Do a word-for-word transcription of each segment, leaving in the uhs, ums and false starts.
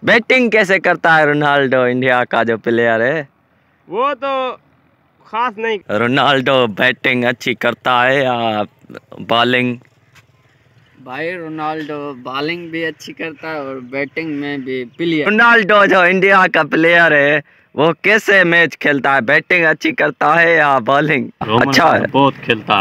Batting कैसे करता है रोनाल्डो, इंडिया का जो प्लेयर है? वो तो खास नहीं। रोनाल्डो बैटिंग अच्छी करता है या बॉलिंग? भाई रोनाल्डो बॉलिंग भी अच्छी करता है और बैटिंग में भी प्लेयर। रोनाल्डो जो इंडिया का प्लेयर है वो कैसे मैच खेलता है? बैटिंग अच्छी करता है या बॉलिंग? अच्छा है, बहुत खेलता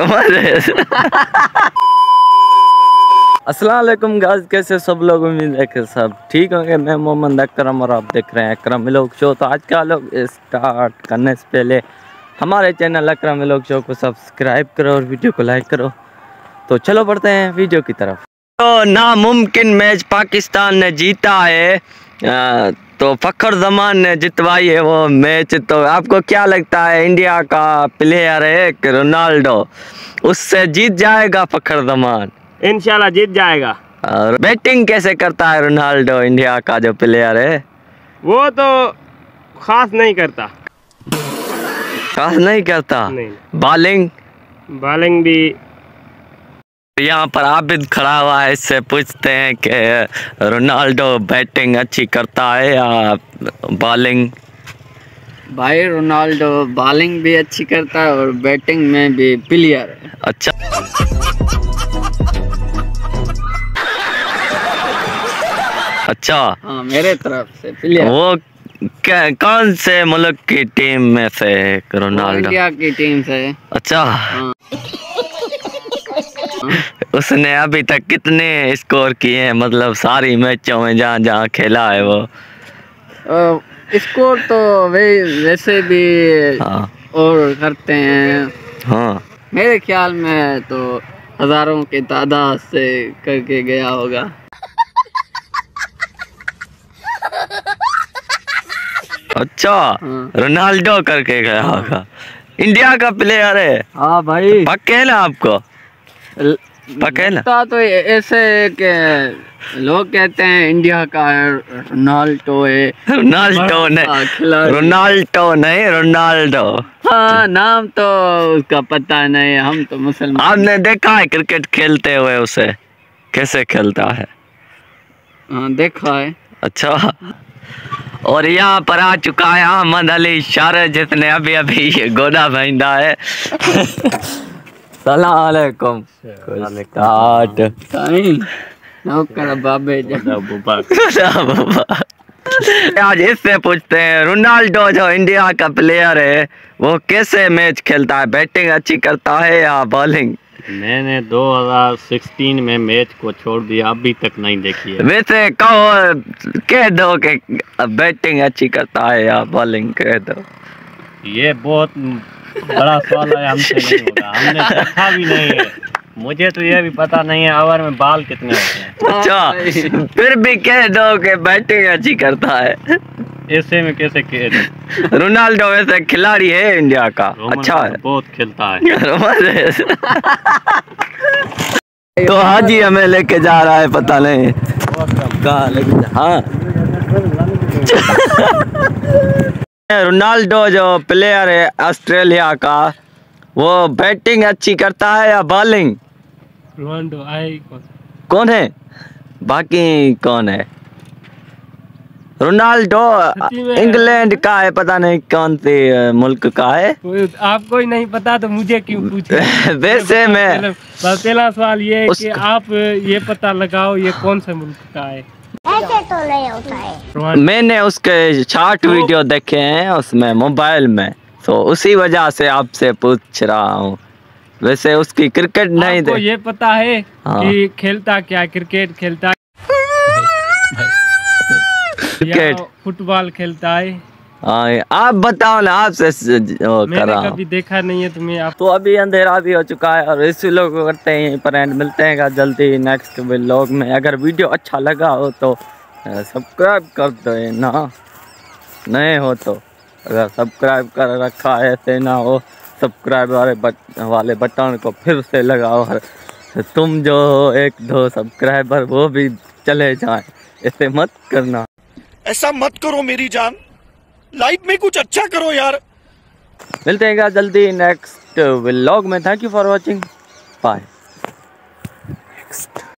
है। अस्सलाम वालेकुम गाइस, कैसे सब लोग? उम्मीद है कि सब ठीक होंगे। मैं मोहम्मद अकरम और आप देख रहे हैं अकरम व्लॉग शो। तो आज का लोग स्टार्ट करने से पहले हमारे चैनल अकरम व्लॉग शो को सब्सक्राइब करो और वीडियो को लाइक करो। तो चलो बढ़ते हैं वीडियो की तरफ। तो नामुमकिन मैच पाकिस्तान ने जीता है, आ, तो फखर जमान ने जितवाई है वो मैच। तो आपको क्या लगता है, इंडिया का प्लेयर है कि रोनाल्डो, उससे जीत जाएगा फखर जमान? इंशाल्लाह जीत जाएगा। और बैटिंग कैसे करता है रोनाल्डो, इंडिया का जो प्लेयर है? वो तो खास नहीं करता। खास नहीं करता? नहीं। बॉलिंग? बॉलिंग भी। यहाँ पर आबिद खड़ा हुआ है, इससे पूछते हैं कि रोनाल्डो बैटिंग अच्छी करता है या बॉलिंग? भाई रोनाल्डो बॉलिंग भी अच्छी करता है और बैटिंग में भी प्लेयर है। अच्छा, अच्छा। हाँ, मेरे तरफ से प्लेयर। वो कौन से मुल्क की टीम में से रोनाल्डो? इंडिया की टीम से। अच्छा। हाँ। उसने अभी तक कितने स्कोर किए हैं, मतलब सारी मैचों में जहाँ जहाँ खेला है वो? स्कोर तो वे वैसे भी हाँ। और करते हैं। हाँ, मेरे ख्याल में तो हजारों की तादाद से करके गया होगा। अच्छा। हाँ। रोनाल्डो करके गया होगा। इंडिया का प्लेयर है? हाँ भाई, पक्के है ना आपको? पक्के है ना? लगता तो ऐसे कि लोग कहते हैं इंडिया का रोनाल्डो है। रोनाल्डो नहीं, रोनाल्डो नहीं, रोनाल्डो। हाँ, नाम तो उसका पता नहीं, हम तो मुसलमान। आपने देखा है क्रिकेट खेलते हुए उसे, कैसे खेलता है? हाँ, देखा है। अच्छा। और यहाँ पर आ चुका है अहमद अली शार, जिसने अभी अभी ये गोदा बांधा है। सलाम अलैकुम। आज इससे पूछते हैं, रोनाल्डो जो इंडिया का प्लेयर है वो कैसे मैच खेलता है? बैटिंग अच्छी करता है या बॉलिंग? मैंने दो हज़ार सोलह में मैच को छोड़ दिया, अभी तक नहीं देखी है। वैसे कहो, कह दो कि बैटिंग अच्छी करता है या बॉलिंग, कह दो। ये बहुत बड़ा सवाल है, हमसे नहीं होगा, हमने देखा भी नहीं है। मुझे तो ये भी पता नहीं है ओवर में बाल कितने होते हैं। अच्छा, फिर भी कह दो कि बैटिंग अच्छी करता है। ऐसे में कैसे कह दो? रोनाल्डो वैसे खिलाड़ी है इंडिया का, अच्छा है, बहुत खेलता है। तो हाजी हमें लेके जा रहा है, पता नहीं कहाँ लेके जा। हाँ। रोनाल्डो जो प्लेयर है ऑस्ट्रेलिया का, वो बैटिंग अच्छी करता है या बॉलिंग? रोनाल्डो आए कौन? कौन है बाकी, कौन है? रोनाल्डो इंग्लैंड का है, पता नहीं कौन सी मुल्क का है। आपको ही नहीं पता तो मुझे क्यों पूछे? वैसे मैं पहला सवाल ये है कि आप ये पता लगाओ ये कौन से मुल्क का है। ऐसे तो नहीं होता है। मैंने उसके शॉर्ट वीडियो देखे हैं उसमें मोबाइल में, तो उसी वजह से आपसे पूछ रहा हूँ। वैसे उसकी क्रिकेट नहीं दे। ये पता है हाँ। कि खेलता क्या? क्रिकेट खेलता है क्रिकेट, फुटबॉल खेलता है? हाँ, आप बताओ ना, आपसे मैंने कभी देखा नहीं है तुम्हें। आप तो अभी अंधेरा भी हो चुका है और इसी लोग करते हैं पर एंड। मिलते हैं जल्दी नेक्स्ट व्लॉग में। अगर वीडियो अच्छा लगा हो तो सब्सक्राइब कर दो ना, नहीं हो तो अगर सब्सक्राइब कर रखा है ऐसे ना हो, सब्सक्राइब वाले बट, वाले बटन को फिर से लगाओ और तुम जो हो एक दो सब्सक्राइबर वो भी चले जाएं। ऐसे मत करना, ऐसा मत करो मेरी जान, लाइफ में कुछ अच्छा करो यार। मिलते हैं जल्दी नेक्स्ट व्लॉग में। Thank you for watching, bye.